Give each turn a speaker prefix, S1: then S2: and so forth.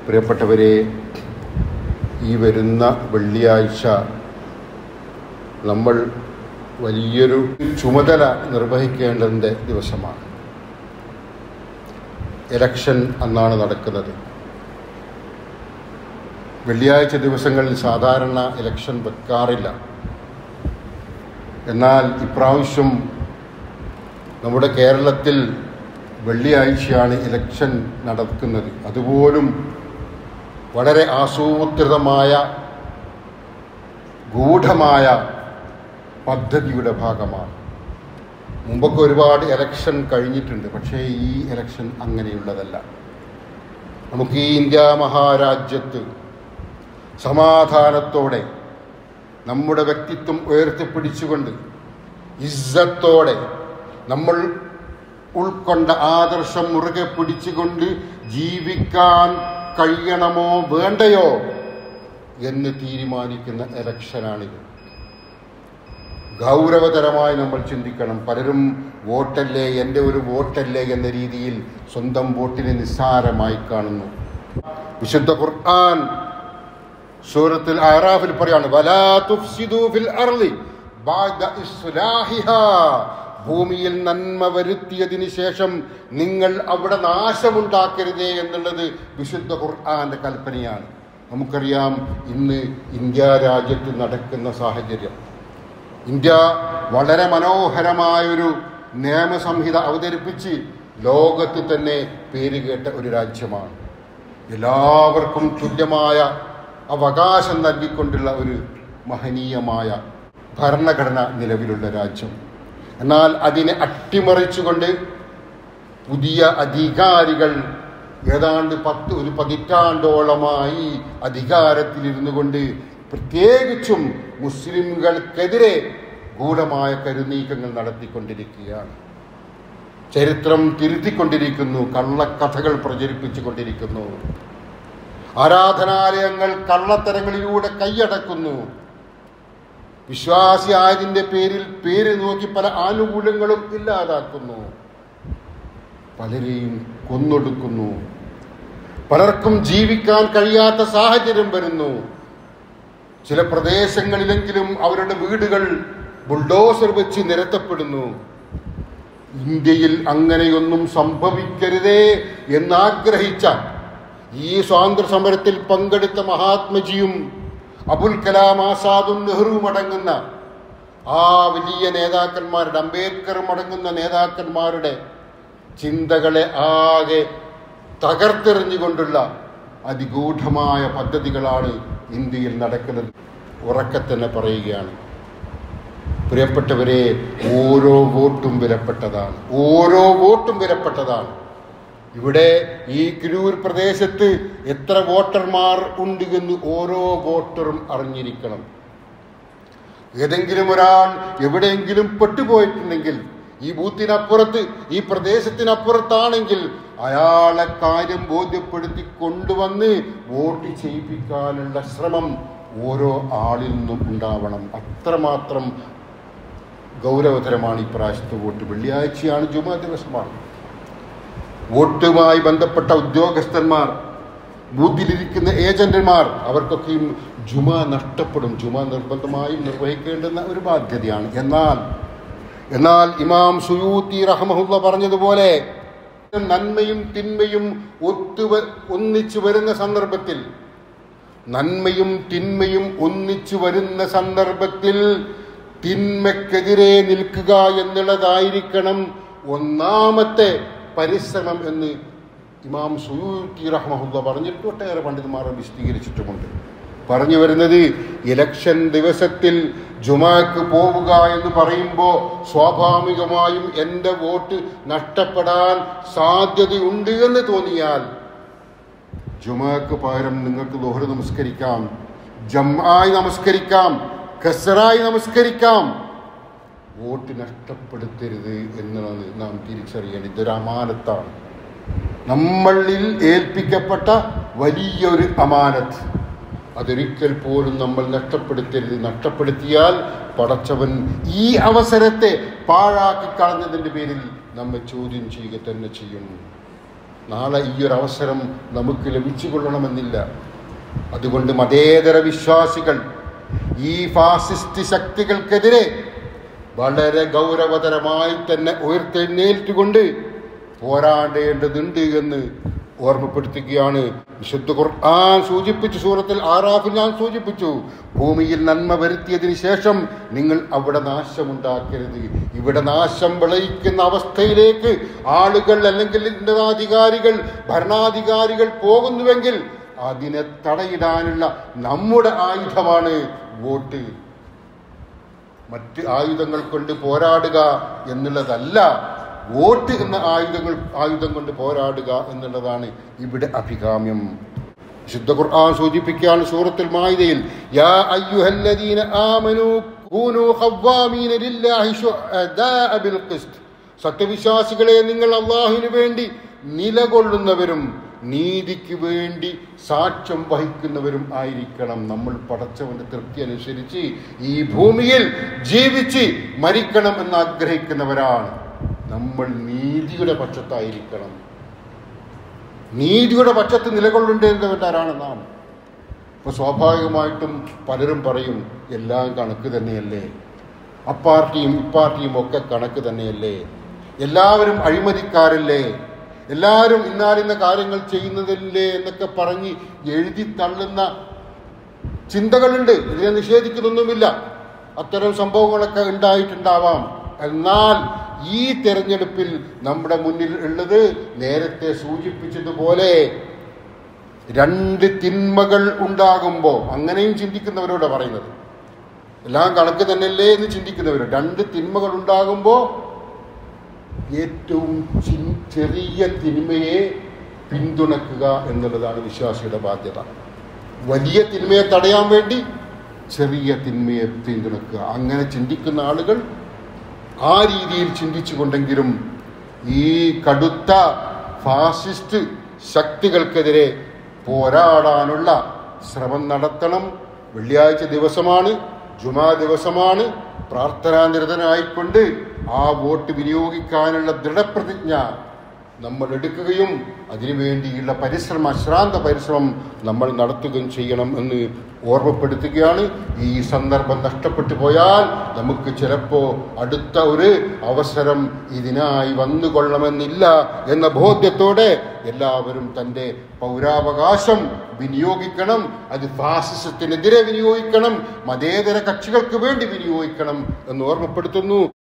S1: പ്രിയപ്പെട്ടവരെ, ഈ വരുന്ന വെള്ളിയാഴ്ച നമ്മൾ വലിയൊരു ചുമതല നിർവഹിക്കേണ്ടതിൻ്റെ ദിവസമാണ്. ഇലക്ഷൻ അന്നാണ് നടക്കുന്നത്. വെള്ളിയാഴ്ച ദിവസങ്ങളിൽ സാധാരണ ഇലക്ഷൻ വെക്കാറില്ല. എന്നാൽ ഇപ്രാവശ്യം നമ്മുടെ കേരളത്തിൽ വെള്ളിയാഴ്ചയാണ് ഇലക്ഷൻ നടക്കുന്നത്. അതുപോലും വളരെ ആസൂത്രിതമായ ഗൂഢമായ പദ്ധതിയുടെ ഭാഗമാണ്. മുമ്പൊക്കെ ഒരുപാട് ഇലക്ഷൻ കഴിഞ്ഞിട്ടുണ്ട്. പക്ഷേ ഈ ഇലക്ഷൻ അങ്ങനെയുള്ളതല്ല. നമുക്ക് ഈ ഇന്ത്യ മഹാരാജ്യത്ത് സമാധാനത്തോടെ നമ്മുടെ വ്യക്തിത്വം ഉയർത്തിപ്പിടിച്ചുകൊണ്ട് ഇസ്സത്തോടെ നമ്മൾ ഉൾക്കൊണ്ട ആദർശം മുറുകെ പിടിച്ചുകൊണ്ട് ജീവിക്കാൻ കഴിയണമോ വേണ്ടയോ എന്ന് തീരുമാനിക്കുന്ന ഇലക്ഷനാണിത്. ഗൗരവതരമായി നമ്മൾ ചിന്തിക്കണം. പലരും വോട്ടല്ലേ, എൻ്റെ ഒരു വോട്ടല്ലേ എന്ന രീതിയിൽ സ്വന്തം വോട്ടിനെ നിസ്സാരമായി കാണുന്നു. വിശുദ്ധ ഖുർആൻ സൂറത്തുൽ അറാഫിൽ പറയാണ്, വലാ തുഫ്സിദൂ ഫിൽ അർളി ബഅദ ഇസ്ലാഹിഹാ, ഭൂമിയിൽ നന്മ വരുത്തിയതിന് ശേഷം നിങ്ങൾ അവിടെ നാശമുണ്ടാക്കരുതേ എന്നുള്ളത് വിശുദ്ധ ഖുർആന്റെ കൽപ്പനയാണ്. നമുക്കറിയാം ഇന്ന് ഇന്ത്യ രാജ്യത്ത് നടക്കുന്ന സാഹചര്യം. ഇന്ത്യ വളരെ മനോഹരമായൊരു നിയമസംഹിത അവതരിപ്പിച്ച് ലോകത്ത് തന്നെ പേരുകേട്ട ഒരു രാജ്യമാണ്. എല്ലാവർക്കും തുല്യമായ അവകാശം നൽകിക്കൊണ്ടുള്ള ഒരു മഹനീയമായ ഭരണഘടന നിലവിലുള്ള രാജ്യം. എന്നാൽ അതിനെ അട്ടിമറിച്ചുകൊണ്ട് പുതിയ അധികാരികൾ ഏതാണ്ട് ഒരു പതിറ്റാണ്ടോളമായി അധികാരത്തിലിരുന്നു കൊണ്ട് പ്രത്യേകിച്ചും മുസ്ലിംകൾക്കെതിരെ ഗൂഢമായ കരുനീക്കങ്ങൾ നടത്തിക്കൊണ്ടിരിക്കുകയാണ്. ചരിത്രം തിരുത്തിക്കൊണ്ടിരിക്കുന്നു, കള്ളക്കഥകൾ പ്രചരിപ്പിച്ചുകൊണ്ടിരിക്കുന്നു, ആരാധനാലയങ്ങൾ കള്ളത്തരങ്ങളിലൂടെ കൈയടക്കുന്നു, വിശ്വാസിയായതിൻ്റെ പേരിൽ പേര് നോക്കി പല ആനുകൂല്യങ്ങളും ഇല്ലാതാക്കുന്നു, പലരെയും കൊന്നൊടുക്കുന്നു, പലർക്കും ജീവിക്കാൻ കഴിയാത്ത സാഹചര്യം വരുന്നു. ചില പ്രദേശങ്ങളിലെങ്കിലും അവരുടെ വീടുകൾ ബുൾഡോസർ വെച്ച് നിരത്തപ്പെടുന്നു. ഇന്ത്യയിൽ അങ്ങനെയൊന്നും സംഭവിക്കരുതേ എന്നാഗ്രഹിച്ച ഈ സ്വാതന്ത്ര്യ സമരത്തിൽ പങ്കെടുത്ത മഹാത്മജിയും അബുൽ കലാം ആസാദും നെഹ്റുവും അടങ്ങുന്ന ആ വലിയ നേതാക്കന്മാരുടെ, അംബേദ്കറും അടങ്ങുന്ന നേതാക്കന്മാരുടെ ചിന്തകളെ ആകെ തകർത്തെറിഞ്ഞുകൊണ്ടുള്ള അതിഗൂഢമായ പദ്ധതികളാണ് ഇന്ത്യയിൽ നടക്കുന്നത്. ഉറക്കെ തന്നെ പറയുകയാണ്, പ്രിയപ്പെട്ടവരെ, ഓരോ വോട്ടും വിലപ്പെട്ടതാണ്. ഓരോ വോട്ടും വിലപ്പെട്ടതാണ്. ഇവിടെ ഈ കിരൂർ പ്രദേശത്ത് എത്ര വോട്ടർമാർ ഉണ്ട് എന്ന് ഓരോ വോട്ടറും അറിഞ്ഞിരിക്കണം. ഏതെങ്കിലും ഒരാൾ എവിടെയെങ്കിലും പെട്ടുപോയിട്ടുണ്ടെങ്കിൽ, ഈ ബൂത്തിനപ്പുറത്ത്, ഈ പ്രദേശത്തിനപ്പുറത്താണെങ്കിൽ അയാളെ കാര്യം ബോധ്യപ്പെടുത്തി കൊണ്ടുവന്ന് വോട്ട് ചെയ്യിപ്പിക്കാനുള്ള ശ്രമം ഓരോ ആളിൽ നിന്നും ഉണ്ടാവണം. അത്രമാത്രം ഗൗരവതരമാണ് ഈ പ്രാവശ്യത്തെ വോട്ട്. വെള്ളിയാഴ്ചയാണ്, ജുമാ ദിവസമാണ്. വോട്ടുമായി ബന്ധപ്പെട്ട ഉദ്യോഗസ്ഥന്മാർ, ബൂത്തിലിരിക്കുന്ന ഏജന്റുമാർ, അവർക്കൊക്കെയും ജുമാ നഷ്ടപ്പെടും. ജുമാ നിർബന്ധമായും നിർവഹിക്കേണ്ടുന്ന ഒരു ബാധ്യതയാണ്. എന്നാൽ ഇമാം സുയൂത്തി റഹ്മഹുല്ല പറഞ്ഞതുപോലെ നന്മയും തിന്മയും ഒന്നിച്ചു വരുന്ന സന്ദർഭത്തിൽ, നന്മയും തിന്മയും ഒന്നിച്ചു വരുന്ന സന്ദർഭത്തിൽ തിന്മയ്ക്കെതിരെ നിൽക്കുക എന്നുള്ളതായിരിക്കണം ഒന്നാമത്തെ പരിശ്രമം എന്ന് ഇമാം സുയൂത്തി റഹ്മഹുല്ല പറഞ്ഞിട്ട് ഒട്ടേറെ പണ്ഡിതന്മാർ വിശദീകരിച്ചിട്ടുമുണ്ട്. പറഞ്ഞു വരുന്നത്, ഇലക്ഷൻ ദിവസത്തിൽ ജുമാക്ക് പോവുക എന്ന് പറയുമ്പോൾ സ്വാഭാവികമായും എൻ്റെ വോട്ട് നഷ്ടപ്പെടാൻ സാധ്യതയുണ്ട് എന്ന് തോന്നിയാൽ ജുമാക്ക് പകരം നിങ്ങൾക്ക് ദുഹർ നമസ്കരിക്കാം, ജംആയി നമസ്കരിക്കാം, കസറായി നമസ്കരിക്കാം. വോട്ട് നഷ്ടപ്പെടുത്തരുത് എന്നാണ് നാം തിരിച്ചറിയേണ്ടത്. ഇതൊരു അമാനത്താണ്, നമ്മളിൽ ഏൽപ്പിക്കപ്പെട്ട വലിയൊരു അമാനത്ത്. അതൊരിക്കൽ പോലും നമ്മൾ നഷ്ടപ്പെടുത്തരുത്. നഷ്ടപ്പെടുത്തിയാൽ പടച്ചവൻ ഈ അവസരത്തെ പാഴാക്കി കളഞ്ഞതിൻ്റെ പേരിൽ നമ്മെ ചോദ്യം ചെയ്യുക തന്നെ ചെയ്യും. നാളെ ഈ ഒരു അവസരം നമുക്ക് ലഭിച്ചു കൊള്ളണമെന്നില്ല. അതുകൊണ്ട് മതേതര വിശ്വാസികൾ ഈ ഫാസിസ്റ്റ് ശക്തികൾക്കെതിരെ വളരെ ഗൗരവതരമായി തന്നെ ഉയർത്തെഴുന്നേറ്റുകൊണ്ട് പോരാടേണ്ടതുണ്ട് എന്ന് ഓർമ്മപ്പെടുത്തുകയാണ്. വിശുദ്ധ ഖുർആൻ സൂചിപ്പിച്ചു, സൂറത്തുൽ ആറാഫിൽ ഞാൻ സൂചിപ്പിച്ചു, ഭൂമിയിൽ നന്മ വരുത്തിയതിന് ശേഷം നിങ്ങൾ അവിടെ നാശമുണ്ടാക്കരുത്. ഇവിടെ നാശം വിളയിക്കുന്ന അവസ്ഥയിലേക്ക് ആളുകൾ അല്ലെങ്കിൽ ഉന്നതാധികാരികൾ, ഭരണാധികാരികൾ പോകുന്നുവെങ്കിൽ അതിനെ തടയിടാനുള്ള നമ്മുടെ ആയുധമാണ് വോട്ട്. മറ്റ് ആയുധങ്ങൾ കൊണ്ട് പോരാടുക എന്നുള്ളതല്ല, വോട്ട് എന്ന ആയുധം കൊണ്ട് പോരാടുക എന്നുള്ളതാണ് ഇവിടെ അഭികാമ്യം. വിശുദ്ധ ഖുർആൻ സൂചിപ്പിക്കുകയാണ് സൂറത്തുൽ മാഇദയിൽ, യാ അയ്യുഹല്ലദീന ആമനൂ കൂനൂ ഖവ്വാമീന ലില്ലാഹി ശുഹദാഅ ബിൽ ഖിസ്ത്. സത്യവിശ്വാസികളെ, നിങ്ങൾ അല്ലാഹുവിന് വേണ്ടി നിലകൊള്ളുന്നവരും നീതിക്ക് വേണ്ടി സാക്ഷ്യം വഹിക്കുന്നവരും ആയിരിക്കണം. നമ്മൾ പടച്ചവന്റെ തൃപ്തി അനുസരിച്ച് ഈ ഭൂമിയിൽ ജീവിച്ച് മരിക്കണം എന്ന് ആഗ്രഹിക്കുന്നവരാണ്. നമ്മൾ നീതിയുടെ പക്ഷത്തായിരിക്കണം. നീതിയുടെ പക്ഷത്ത് നിലകൊള്ളേണ്ടവരാണ് നാം. ഇപ്പൊ സ്വാഭാവികമായിട്ടും പലരും പറയും, എല്ലാം കണക്ക് തന്നെയല്ലേ, അപ്പാർട്ടിയും ഇപ്പാർട്ടിയും ഒക്കെ കണക്ക് തന്നെയല്ലേ, എല്ലാവരും അഴിമതിക്കാരല്ലേ, എല്ലാവരും ഇന്നാലിന്ന കാര്യങ്ങൾ ചെയ്യുന്നതല്ലേ എന്നൊക്കെ പറഞ്ഞ് എഴുതി തള്ളുന്ന ചിന്തകളുണ്ട്. ഇതിനെ നിഷേധിക്കുന്നൊന്നുമില്ല. അത്തരം സംഭവങ്ങളൊക്കെ ഉണ്ടായിട്ടുണ്ടാവാം. എന്നാൽ ഈ തെരഞ്ഞെടുപ്പിൽ നമ്മുടെ മുന്നിൽ ഉള്ളത് നേരത്തെ സൂചിപ്പിച്ചതുപോലെ രണ്ട് തിന്മകൾ ഉണ്ടാകുമ്പോൾ, അങ്ങനെയും ചിന്തിക്കുന്നവരോട് പറയുന്നത്, എല്ലാം കണക്ക് തന്നെയല്ലേ എന്ന് ചിന്തിക്കുന്നവർ, രണ്ട് തിന്മകൾ ഉണ്ടാകുമ്പോൾ ഏറ്റവും ചെറിയ തിന്മയെ പിന്തുണക്കുക എന്നുള്ളതാണ് വിശ്വാസിയുടെ ബാധ്യത. വലിയ തിന്മയെ തടയാൻ വേണ്ടി ചെറിയ തിന്മയെ പിന്തുണക്കുക. അങ്ങനെ ചിന്തിക്കുന്ന ആളുകൾ ആ രീതിയിൽ ചിന്തിച്ചുകൊണ്ടെങ്കിലും ഈ കടുത്ത ഫാസിസ്റ്റ് ശക്തികൾക്കെതിരെ പോരാടാനുള്ള ശ്രമം നടത്തണം. വെള്ളിയാഴ്ച ദിവസമാണ്, ജുമാ ദിവസമാണ്. പ്രാർത്ഥനാനിരതനായിക്കൊണ്ട് ആ വോട്ട് വിനിയോഗിക്കാനുള്ള ദൃഢപ്രതിജ്ഞ നമ്മൾ എടുക്കുകയും അതിനുവേണ്ടിയുള്ള അശ്രാന്ത പരിശ്രമം നമ്മൾ നടത്തുകയും ചെയ്യണം എന്ന് ഓർമ്മപ്പെടുത്തുകയാണ്. ഈ സന്ദർഭം നഷ്ടപ്പെട്ടു പോയാൽ നമുക്ക് ചിലപ്പോൾ അടുത്ത ഒരു അവസരം ഇതിനായി വന്നുകൊള്ളണമെന്നില്ല എന്ന ബോധ്യത്തോടെ എല്ലാവരും തൻ്റെ പൗരാവകാശം വിനിയോഗിക്കണം. അത് ഫാസിസത്തിനെതിരെ വിനിയോഗിക്കണം, മതേതര കക്ഷികൾക്ക് വേണ്ടി വിനിയോഗിക്കണം എന്ന് ഓർമ്മപ്പെടുത്തുന്നു.